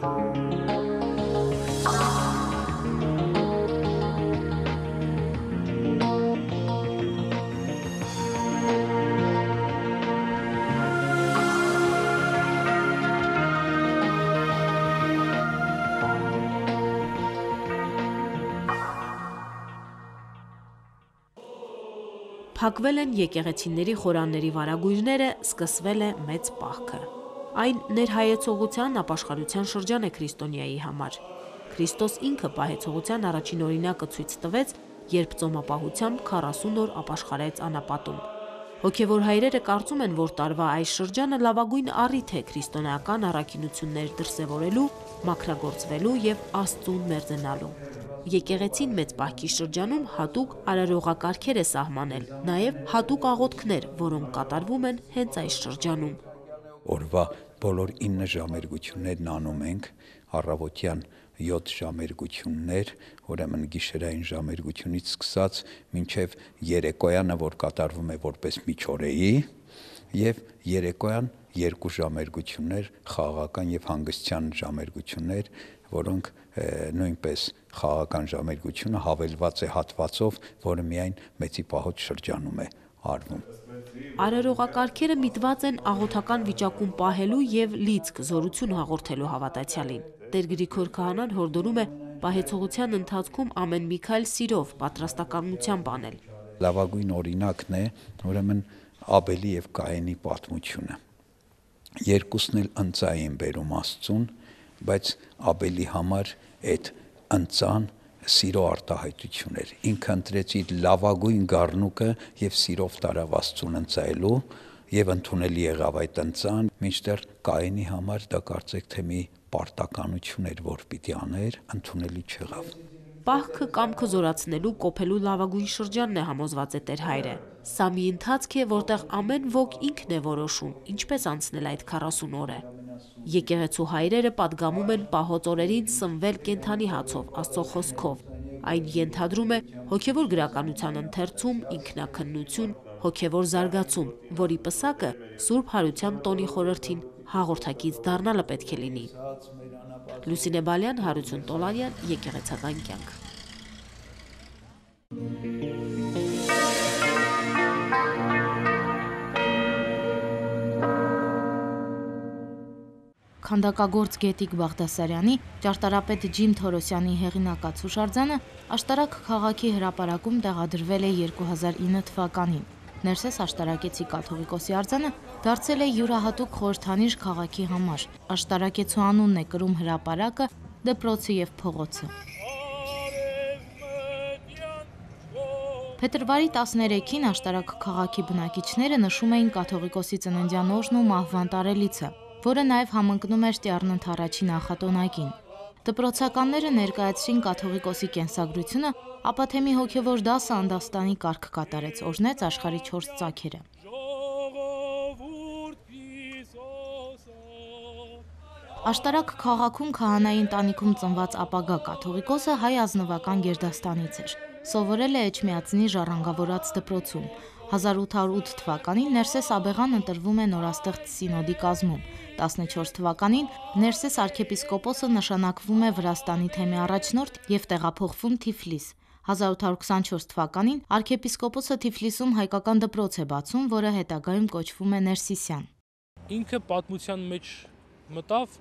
Փակվել են եկեղեցիների խորանների վարագույրները, սկսվել է մեծ պահքը։ Այն ներհայեցողության ապաշխարության շրջան է քրիստոնյայի համար։ Քրիստոս ինքը պահեցողության առաջին օրինակը ցույց տվեց, երբ ծոմապահությամբ 40 օր ապաշխարեց անապատում։ Հոգևոր հայրերը կարծում են, որ տարվա այս շրջանը լավագույն առիթ է քրիստոնեական առաքինություններ դրսևորելու, մաքրագործվելու եւ Աստծուն մերձենալու։ Եկեղեցին մեծ պահքի շրջանում հատուկ արարողակարգեր է սահմանել, նաև հատուկ աղոթքներ, որոնք կատարվում են հենց այս շրջանում։ Օրվա բոլոր 9 ժամերգություններն անում ենք, առավոտյան 7 ժամերգություններ, ուրեմն գիշերային ժամերգությունից սկսած մինչև երեկոյանը, որ կատարվում է որպես միջօրեի, եւ երեկոյան 2 ժամերգություններ, խաղաղական եւ հանգստյան ժամերգություններ, որոնք նույնպես խաղաղական ժամերգությունը հավելված է հատվածով, որը միայն մեծի պահոց շրջանում է արվում։ Արարողակարգերը միտված են աղոթական վիճակում պահելու եւ լիցք զորություն հաղորդելու հավատացյալին։ Տեր Գրիգոր քահանան հորդորում է պահեցողության ընթացքում ամեն մի քայլ սիրով, պատրաստականությամբ անել։ Լավագույն օրինակն է, ուրեմն Աբելի եւ Կայենի պատմությունը։ Երկուսն էլ ընծա էին բերում Աստծուն, բայց Աբելի համար այդ ընծան սիրո արտահայտություն էր։ Ինքը ընտրեց իր լավագույն գառնուկը եւ սիրով տարավ Աստծուն ընծայելու եւ ընդունելի եղավ այդ ընծան, մինչդեռ Կայենի համար դա կարծեք թե մի պարտականություն էր, որ պիտի աներ, ընդունելի չեղավ։ Պահքը կամքը զորացնելու, կոփելու լավագույն շրջանն է, համոզված է Տեր հայրը։ Սա մի ընթացք է, որտեղ ամեն ոք ինքն է որոշում, ինչպես անցնել այդ 40 օրը։ Եկեղեցու հայրերը պատգամում են պահոց օրերին սնվել կենդանի հացով, Աստծո խոսքով։ Այն ենթադրում է հոգևոր գրականության ընթերցում, ինքնաքննություն, հոգևոր զարգացում, որի պսակը Սուրբ Հարության տոնի խորհրդին հաղորդակից դառնալը պետք է լինի։ Լուսինե Բալյան, Հարություն Տոլանյան, Եկեղեցական կյանք։ Քանդակագործ Գետիկ Բաղդասարյանի, ճարտարապետ Ջիմ Թորոսյանի հեղինակած հուշարձանը Աշտարակ քաղաքի հրապարակում տեղադրվել է 2009 թվականին։ Ներսես Աշտարակեցի կաթողիկոսի արձանը դարձել է յուրահատուկ խորհրդանիշ քաղաքի համար։ Աշտարակեցու անունն է կրում հրապարակը, դպրոցը եւ փողոցը։ Փետրվարի 13-ին Աշտարակ քաղաքի բնակիչները նշում էին կաթողիկոսի ծննդյան օրն ու մահվան տարելիցը, որը նաև համընկնում էր Տիառնընթ առաջի նախատոնակին։ Դպրոցականները ներկայացրին կաթողիկոսի կենսագրությունը, ապա թե մի հոգևոր դասը անդաստանի կարգ կատարեց, օրհնեց աշխարհի 4 ծագերը։ Աշտարակ քաղաքում քահանայի ընտանիքում ծնված ապագա կաթողիկոսը հայ ազնվական գերդաստանից էր։ Սովորել է Էջմիածնի ժառանգավորած դպրոցում։ 1808 թվականին Ներսես Աբեղան ընտրվում է նորաստեղծ սինոդի կազմում։ 14 թվականին Ներսես arczepiskopos-ը նշանակվում է Վրաստանի թեմի առաջնորդ եւ տեղափոխվում Թիֆլիս։ 1824 թվականին arczepiskopos-ը Թիֆլիսում հայկական դպրոց է բացում, որը հետագայում կոչվում է Ներսիսյան։ Ինքը պատմության մեջ մտավ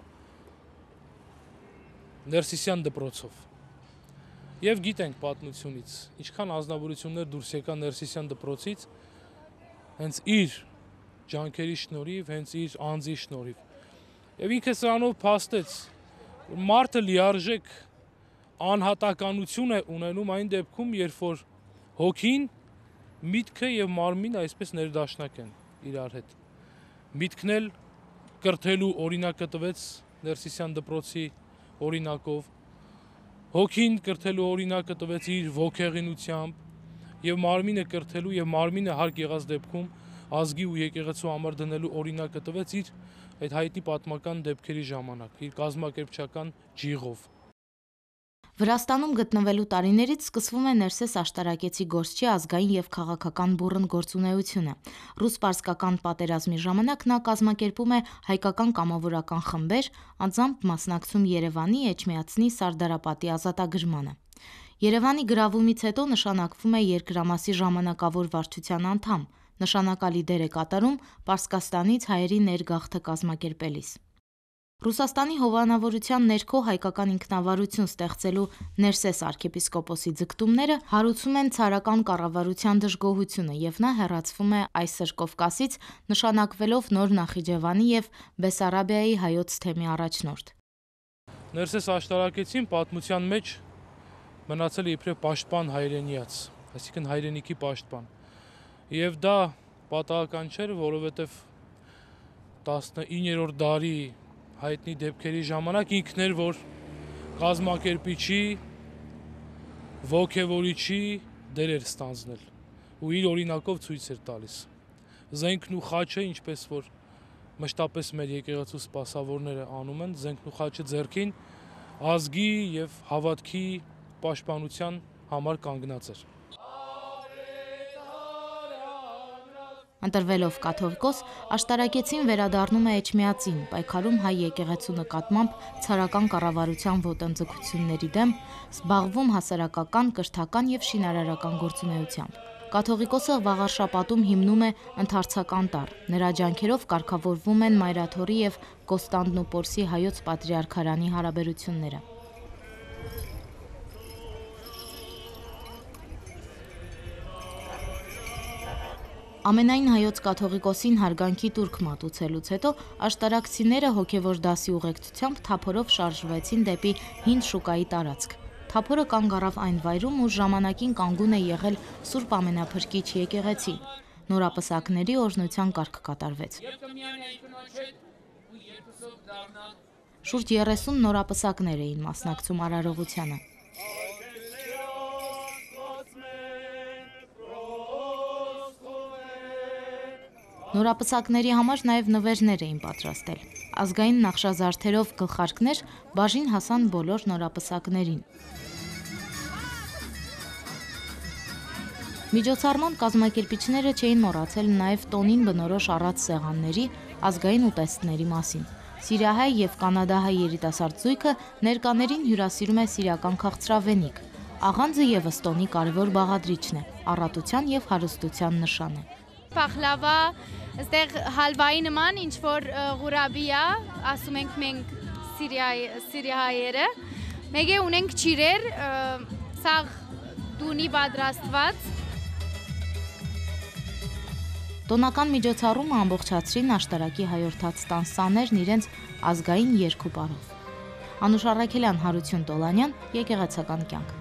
Ներսիսյան դպրոցով։ Եվ գիտենք պատմությունից, ինչքան ազնվորություններ դուրս եկան Ներսիսյան դպրոցից, հենց իր ջանքերի շնորհիվ, հենց իր անձի շնորհիվ։ Եվ ինքը սրանով փաստեց, որ մարդը լիարժեք անհատականություն է ունենում այն դեպքում, երբ որ հոգին, միտքը եւ մարմինը այսպես ներդաշնակ են իրար հետ։ Միտքն էլ կրթելու օրինակը տվեց Ներսիսյան դպրոցի օրինակով, հոգին կրթելու օրինակը տվեց իր ոգեղինությամբ եւ մարմինը կրթելու եւ մարմինը հարկ եղած դեպքում ազգի ու եկեղեցու համար դնելու օրինակը տվեց իր այդ հայտնի պատմական դեպքերի ժամանակ, իր կազմակերպչական ջիղով։ Վրաստանում գտնվելու տարիներից սկսվում է Ներսես աշտարակեցի գործչի ազգային եւ քաղաքական բուռն գործունեությունը։ Ռուս-պարսկական պատերազմի ժամանակ նա կազմակերպում է հայկական կամավորական խմբեր, անձամբ մասնակցում Երևանի Էջմիածնի Սարդարապատի ազատագրմանը։ Երևանի գրավումից հետո նշանակվում է երկրամասի ժամանակավոր վարչության անդամ, նշանակալի դեր է կատարում Պարսկաստանից հայերի ներգաղթը կազմակերպելիս։ Ռուսաստանի հովանավորության ներքո հայկական ինքնավարություն ստեղծելու Ներսես arczepiskopos-ի ձգտումները հարուցում են ցարական կառավարության դժգոհությունը եւ նա հեռացվում է այսօր Կովկասից, նշանակվելով նոր Նախիջևանի եւ Բեսարաբիայի հայոց թեմի առաջնորդ։ Ներսես աշտարակեցին պատմության մեջ մնացել է իբրև պաշտպան հայրենիաց, այսինքն հայրենիքի պաշտպան։ Եվ դա պատահական չէր, որովհետեւ 19-րդ դարի հայտնի դեպքերի ժամանակ ինքն էր, որ կազմակերպիչի, ոգևորիչի դեր էր ստանձնել ու իր օրինակով ցույց էր տալիս։ Զենքն ու խաչը, ինչպես որ մշտապես մեր եկեղեցու սպասավորները անում են, զենքն ու խաչը ձեռքին ազգի եւ հավատքի պաշտպանության համար կանգնած էր։ Ընտրվելով կաթողիկոս, աշտարակեցին վերադառնում է Էջմիածին, պայքարում հայ եկեղեցու նկատմամբ ցարական կառավարության ոտնձգությունների դեմ, զբաղվում հասարակական, կրթական եւ շինարարական գործունեությամբ։ Կաթողիկոսը Վաղարշապատում հիմնում է ընդարձական տառ։ Նրա ջանքերով կարգավորվում են Մայրաթորի եւ Կոստանդնուպոլսի հայոց պատրիարքարանի հարաբերությունները։ Ամենայն հայոց կաթողիկոսին հարգանքի տուրք մատուցելուց հետո աշտարակցիները հոգևոր դասի ուղեկցությամբ թափորով շարժվեցին դեպի հին շուկայի տարածք։ Թափորը կանգ առավ այն վայրում, ուր ժամանակին կանգուն է եղել Սուրբ Ամենափրկիչ եկեղեցին։ Նորապսակների օրհնության կարգ կատարվեց։ Շուրջ 30 նորապսակներ էին մասնակցում արարողությանը։ Նորապսակների համար նաև նվերներ էին պատրաստել։ Ազգային նախշազարդերով գլխարկներ բաժին հասան բոլոր նորապսակներին։ Միջոցառման կազմակերպիչները չէին մոռացել նաև տոնին բնորոշ առած սեղանների, ազգային ուտեստների մասին։ Սիրիահայ եւ կանադահայ երիտասարդ զույգը ներկաներին հյուրասիրում է սիրիական քաղցրավենիք։ Աղանձը եւս տոնի կարևոր բաղադրիչն է, առատության եւ հարստության նշան է։ Փախլավա, այստեղ հալվայի նման ինչ որ ղուրաբի է, ասում ենք մենք սիրիահայերը։ Մեկ է ունենք ճիրեր, սաղ դունի պատրաստված։ Տոնական միջոցառումը ամբողջացրին աշտարակի հայորդաց տանսաներն իրենց ազգային երգուպարով։ Անուշ Առաքելյան, Հարություն Տոլանյան, եկեղեցական կյանք։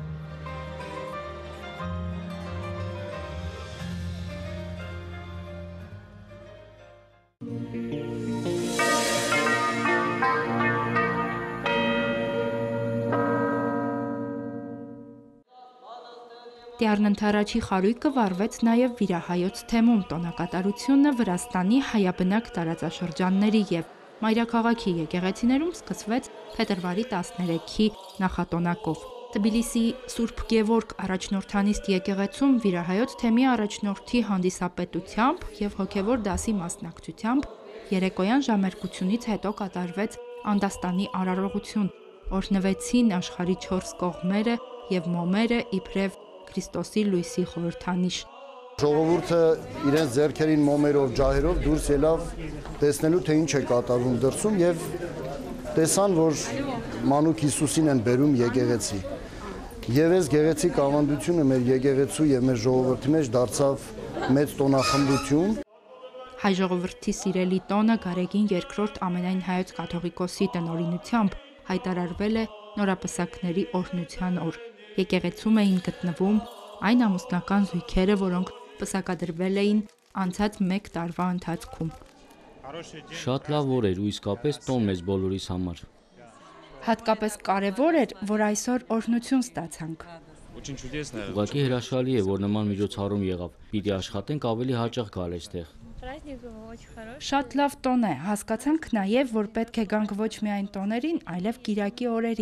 Տյառնընթարաչի խարույկը վառվեց նաև վիրահայոց թեմում, տոնակատարությունը Վրաստանի հայաբնակ տարածաշրջանների եւ մայրաքաղաքի եկեղեցիներում սկսվեց փետրվարի 13-ի նախատոնակով։ Թբիլիսիի Սուրբ Գևորգ առաջնորդանիստ եկեղեցում վիրահայոց թեմի առաջնորդի հանդիսապետությամբ եւ հոգեվոր դասի մասնակցությամբ երեկոյան ժամերկությունից հետո կատարվեց անդաստանի արարողություն, օրհնվեցին աշխարհի 4 կողմերը եւ մոմերը իբրև Քրիստոսի լույսի խորհրդանիշ։ Ժողովուրդը իրենց ձեռքերին մոմերով, ջահերով դուրս ելավ տեսնելու թե ինչ է կատարվում դրսում եւ տեսան, որ մանուկ Հիսուսին են բերում եկեղեցի։ Եվ այս գեղեցիկ ավանդությունը մեր եկեղեցու եւ մեր ժողովրդի մեջ դարձավ մեծ տոնախմբություն։ Հայ ժողովրդի սիրելի տոնը Գարեգին II ամենայն հայոց կաթողիկոսի տնօրինությամբ հայտարարվել է նորապսակների օրհնության օր։ Եկեղեցում էին գտնվում այն ամուսնական զույգերը, որոնք պսակադրվել էին անցած 1 տարվա ընթացքում։ Շատ լավ օր էր ու իսկապես տոն մեզ բոլորիս համար։ Հատկապես կարևոր էր, որ այսօր օրհնություն ստացանք։ Ուղղակի հրաշալի է, որ նման միջոցառում եղավ։ Պիտի աշխատենք ավելի հաճախ գալ այստեղ։ Շատ լավ տոն է, հասկացանք նաև, որ պետք է գանք ոչ միայն տոներին, այլև կիրակի օրերին։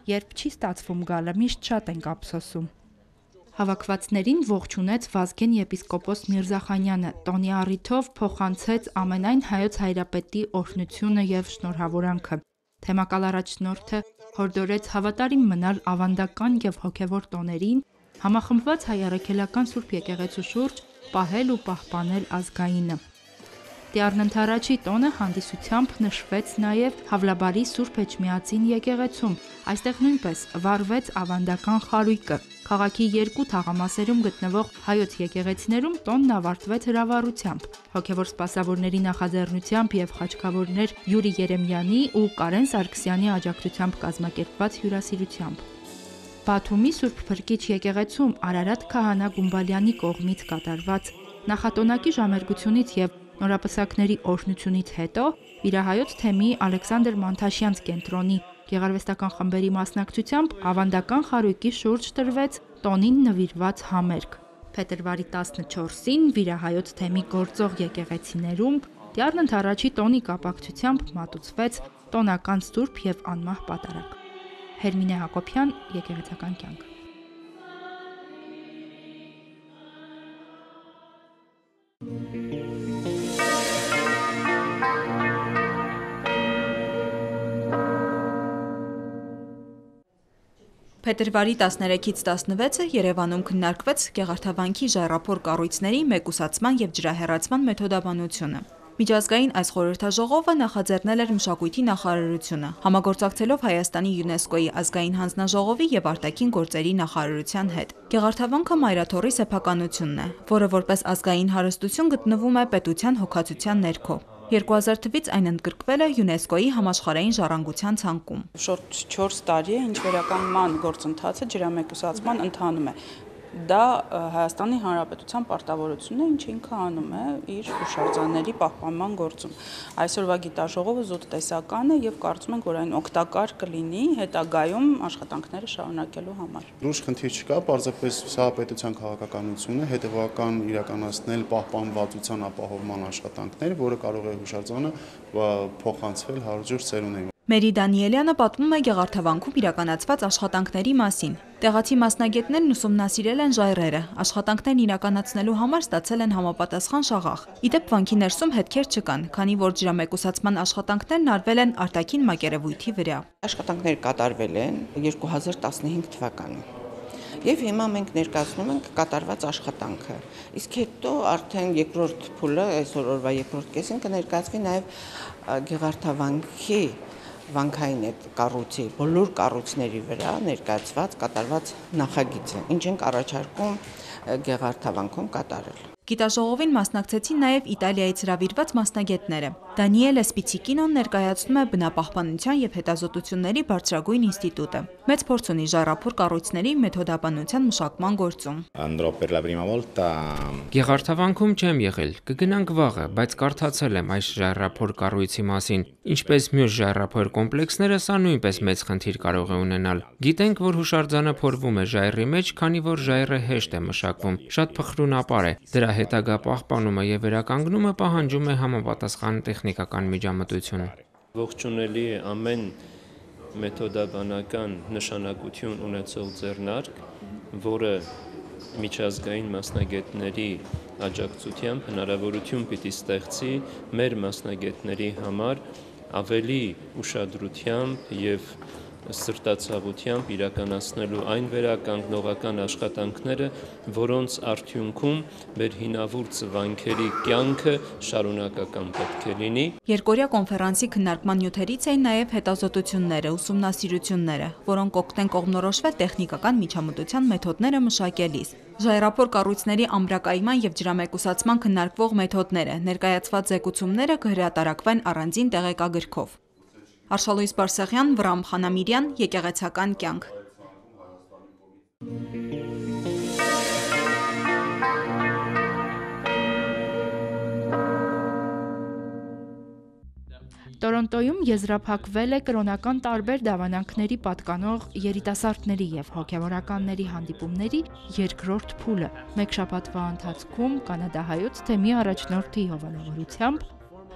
երբ չի ստացվում գալը, միշտ շատ ենք ափսոսում։ Հավաքվածներին ողջունեց Վազգեն եպիսկոպոս Միրզախանյանը, տոնի առիթով փոխանցեց ամենայն հայոց հայրապետի օրհնությունը եւ շնորհավորանքը։ Թեմակալ առաջնորդը հորդորեց հավատարիմ մնալ ավանդական եւ հոգեվոր տոներին, համախմբված հայ առաքելական Սուրբ եկեղեցու շուրջ պահել ու պահպանել ազգայինը։ Տիառնընթարաչի տոնը հանդիսությամբ նշվեց նաև Հավլաբարի Սուրբ Էջմիածին եկեղեցում։ Այստեղ նույնպես վառվեց ավանդական խարույկը։ Քաղաքի երկու թաղամասերում գտնվող հայոց եկեղեցիներում տոնն ավարտվեց հրավառությամբ։ Հոգևոր սպասավորների նախաձեռնությամբ եւ խաչքավորներ Յուրի Երեմյանի ու Կարեն Սարգսյանի աջակցությամբ կազմակերպված հյուրասիրությամբ։ Բաթումի Սուրբ Փրկիչ եկեղեցում Արարատ Քահանա Գումբալյանի կողմից կատարված նախատոնակի ժամերգությունից եւ նորապսակների օրհնությունից հետո Վիրահայոց թեմի Ալեքսանդր Մանթաշյանց կենտրոնի գեղարվեստական խմբերի մասնակցությամբ ավանդական խարույկի շուրջ տրվեց տոնին նվիրված համերգ։ Փետրվարի 14-ին Վիրահայոց թեմի գործող եկեղեցիներում Տիառնընթարաչի տոնի կապակցությամբ մատուցվեց տոնական սուրբ եւ անմահ պատարագ։ Հերմինե Հակոբյան, Եկեղեցական կյանք։ Փետրվարի 13-ից 16-ը Երևանում քննարկվեց Գեղարդավանքի ժայռափոր կառույցների մեկուսացման եւ ջրահեռացման մեթոդաբանությունը։ Միջազգային այս խորհրդաժողովը նախաձեռնել էր Մշակույթի նախարարությունը, համագործակցելով Հայաստանի ՅՈՒՆԵՍԿՕ-ի ազգային հանձնաժողովի եւ արտաքին գործերի նախարարության հետ։ Գեղարդավանքը մայրաթոռի սեփականությունն է, որը որպես ազգային հարստություն գտնվում է պետության հոգացության ներքո։ 2000 թվականից այն ընդգրկվել է ՅՈՒՆԵՍԿՕ-ի համաշխարհային ժառանգության ցանկում։ Շուրջ 4 տարի է, ինչ վերականգնման գործընթացը ջրամեկուսացման ընթանում է։ Դա Հայաստանի Հանրապետության պարտավորությունն է, ինչ ինքը անում է իր հուշարձանների պահպանման գործում։ Այսօրվա գիտաժողովը զուտ տեսական է եւ կարծում ենք, որ այն օգտակար կլինի հետագայում աշխատանքները շարունակելու համար։ Լուրջ խնդիր չկա, պարզապես սա պետության քաղաքականությունը հետևական իրականացնել պահպանվածության ապահովման աշխատանքներ, որը կարող է հուշարձանը փոխանցվել հարյուր ծերունին։ Մերի Դանիելյանը պատմում է Գեղարդավանքում իրականացված աշխատանքների մասին։ Տեղացի մասնագետներն ուսումնասիրել են ժայռերը, աշխատանքներն իրականացնելու համար ստացել են համապատասխան շաղախ։ Իդեպ վանքի ներսում հետքեր չկան, քանի որ ջրամեկուսացման աշխատանքներն արվել են արտաքին մակերևույթի վրա։ Աշխատանքներ կատարվել են 2015 թվականին։ Եվ հիմա մենք ներկայացնում ենք կատարված աշխատանքը։ Իսկ հետո արդեն երկրորդ փուլը, այսօր օրվա երկրորդ կեսին կներկայացվի նաև Գեղարդավանքի վանքային այդ կառույցի բոլոր կառույցների վրա ներկայացված կատարված նախագիծը, ինչ ենք առաջարկում Գեղարդավանքում կատարել։ Գիտաժողովին մասնակցեցին նաև Իտալիայից հրավիրված մասնագետները։ Դանիելե Սպիցիկինոն ներկայացնում է բնապահպանության եւ հետազոտությունների բարձրագույն ինստիտուտը։ Մեծ փորձ ունի ժայռափոր կառույցների մեթոդաբանության մշակման գործում։ Գեղարդավանքում չեմ եղել, կգնանք վաղը, բայց կարդացել եմ այս ժայռափոր կառույցի մասին։ Ինչպես մյուս ժայռափոր կոմպլեքսները, սա նույնպես մեծ խնդիր կարող է ունենալ։ Գիտենք, որ հուշարձանը փորվում է ժայռի մեջ, քանի որ ժայռը հեշտ է մշակվում, շատ փխրունապար է։ Դրա հետագա պահպանումը եւ վերականգնումը պահանջում է համապատասխան տեխնիկական միջամտություն։ Ողջունելի է ամեն մեթոդաբանական նշանակություն ունեցող ձեռնարկ, որը միջազգային մասնագետների աջակցությամբ հնարավորություն պիտի ստեղծի մեր մասնագետների համար ավելի ուշադրությամբ եւ սրտացավությամբ իրականացնելու այն վերականգնողական աշխատանքները, որոնց արդյունքում մեր հինավուրց վանքերի կյանքը շարունակական պետք է լինի։ Երկօրյա կոնֆերանսի քննարկման նյութերից էին նաև հետազոտությունները, ուսումնասիրությունները, որոնք կօգնեն կողմնորոշվել տեխնիկական միջամտության մեթոդները մշակելիս։ Ժայռափոր կառույցների ամրակայման եւ ջրամեկուսացման քննարկվող մեթոդները, ներկայացված զեկուցումները կհրատարակվեն առանձին տեղեկագրքով։ Արշալույս Բարսեղյան, Վրամ Խանամիրյան, Եկեղեցական կյանք։ Տորոնտոյում եզրափակվել է կրոնական տարբեր դավանանքների պատկանող երիտասարդների եւ հոգեվորականների հանդիպումների երկրորդ փուլը։ Մեկ շաբաթվա ընթացքում կանադահայոց թեմի առաջնորդի հովանավորությամբ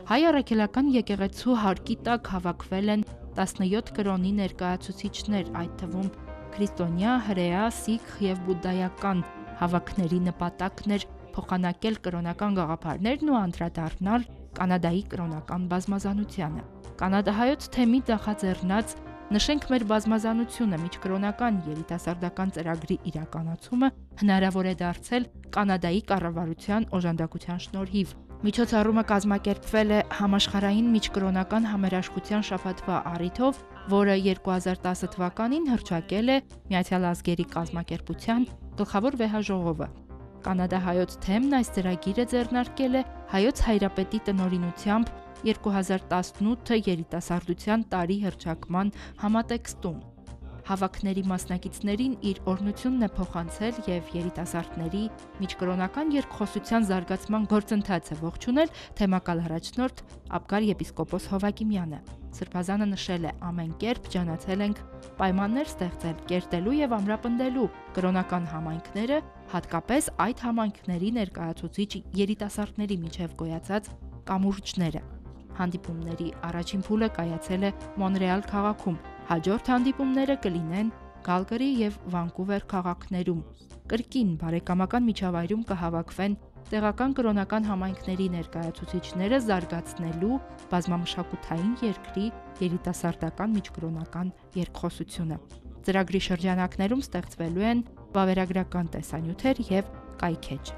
Հայ առաքելական եկեղեցու հարկի տակ հավաքվել են 17 կրոնի ներկայացուցիչներ, այդ թվում քրիստոնյա, հրեա, սիկհ եւ բուդդայական հավաքների նպատակն էր փոխանակել կրոնական գաղափարներն ու անդրադառնալ Կանադայի կրոնական բազմազանությանը։ Կանադահայոց թեմի նախաձեռնած «Նշենք մեր բազմազանությունը» միջկրոնական երիտասարդական ծրագրի իրականացումը հնարավոր է դարձել Կանադայի կառավարության օժանդակության շնորհիվ։ Միջոցառումը կազմակերպվել է համաշխարհային միջկրոնական համերաշխության շաբաթվա առիթով, որը 2010 թվականին հռչակել է Միացյալ Ազգերի կազմակերպության գլխավոր վեհաժողովը։ Կանադահայոց թեմն այս ծրագիրը ձեռնարկել է հայոց հայրապետի տնօրինությամբ 2018 երիտասարդության տարի հռչակման համատեքստում։ Հավաքների մասնակիցներին իր օրհնությունն է փոխանցել եւ երիտասարդների միջկրոնական երկխոսության զարգացման գործընթացը ողջունել թեմակալ առաջնորդ Աբգար եպիսկոպոս Հովակիմյանը։ Սրբազանը նշել է. ամեն կերպ ջանացել ենք պայմաններ ստեղծել, կերտելու եւ ամրապնդելու կրոնական համայնքները, հատկապես այդ համայնքների ներկայացուցիչ երիտասարդների միջև գոյացած կամուրջները։ Հանդիպումների առաջին փուլը կայացել է Մոնրեալ քաղաքում, հաջորդ հանդիպումները կլինեն Գալգարի եւ Վանկուվեր քաղաքներում։ Կրկին բարեկամական միջավայրում կհավաքվեն տեղական կրոնական համայնքների ներկայացուցիչները զարգացնելու բազմամշակութային երկրի երիտասարդական միջկրոնական երկխոսությունը։ Ծրագրի շրջանակներում ստեղծվելու են վավերագրական տեսանյութեր եւ կայքեջ։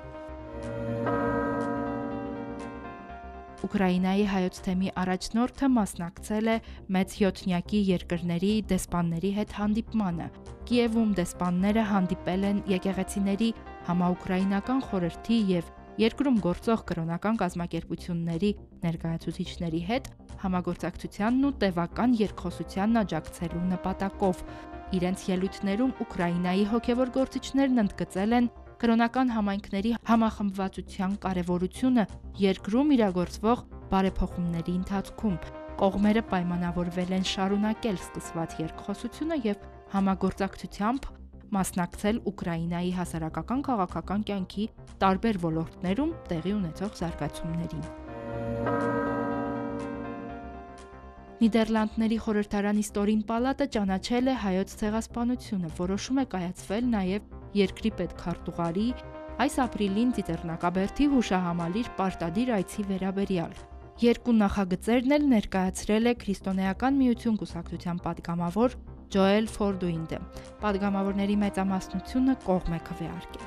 Ուկրաինայի հայոց թեմի առաջնորդը մասնակցել է մեծ յոթնյակի երկրների դեսպանների հետ հանդիպմանը։ Կիևում դեսպանները հանդիպել են եկեղեցիների համաուկրաինական խորհրդի եւ երկրում գործող կրոնական կազմակերպությունների ներկայացուցիչների հետ համագործակցությանն ու տևական երկխոսությանն աջակցելու նպատակով։ Իրենց ելույթներում Ուկրաինայի հոգևոր գործիչներն ընդգծել են կրոնական համայնքների համախմբվածության կարևորությունը երկրում իրագործվող բարեփոխումների ընթացքում։ Կողմերը պայմանավորվել են շարունակել սկսված երկխոսությունը եւ համագործակցությամբ մասնակցել Ուկրաինայի հասարակական քաղաքական կյանքի տարբեր ոլորտներում տեղի ունեցող զարգացումներին։ Նիդերլանդների խորհրդարանի ստորին պալատը ճանաչել է հայոց ցեղասպանությունը, որոշում է կայացվել նաև երկրի պետքարտուղարի այս ապրիլին Ծիծեռնակաբերդի հուշահամալիր պարտադիր այցի վերաբերյալ։ Երկու նախագծերն էլ ներկայացրել է Քրիստոնեական միություն կուսակցության պատգամավոր Ջոել Ֆորդուինդը։ Պատգամավորների մեծամասնությունը կողմ է քվեարկել։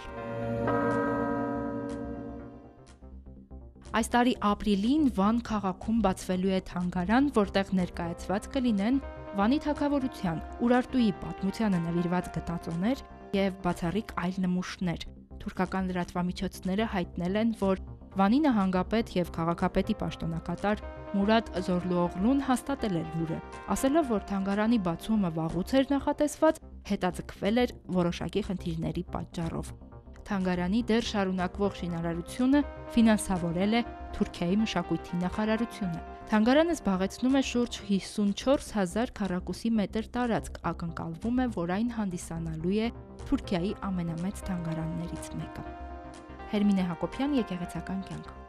Այս տարի ապրիլին Վան քաղաքում բացվելու է թանգարան, որտեղ ներկայացված կլինեն Վանի թագավորության, Ուրարտուի պատմությանը նվիրված գտածոներ եւ բացառիկ այլ նմուշներ։ Թուրքական լրատվամիջոցները հայտնել են, որ Վանի նահանգապետ եւ քաղաքապետի պաշտոնակատար Մուրադ Զորլուօղլուն հաստատել է լուրը, ասելով, որ թանգարանի բացումը վաղուց էր նախատեսված, հետաձգվել էր որոշակի խնդիրների պատճառով։ Թանգարանի դեռ շարունակվող շինարարությունը ֆինանսավորել է Թուրքիայի մշակույթի նախարարությունը։ Թանգարանը զբաղեցնում է շուրջ 54,000 քառակուսի մետր տարածք, ակնկալվում է, որ այն հանդիսանալու է Թուրքիայի ամենամեծ թանգարաններից մեկը։ Հերմինե Հակոբյան, Եկեղեցական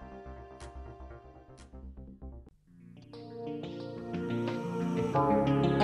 կյանք։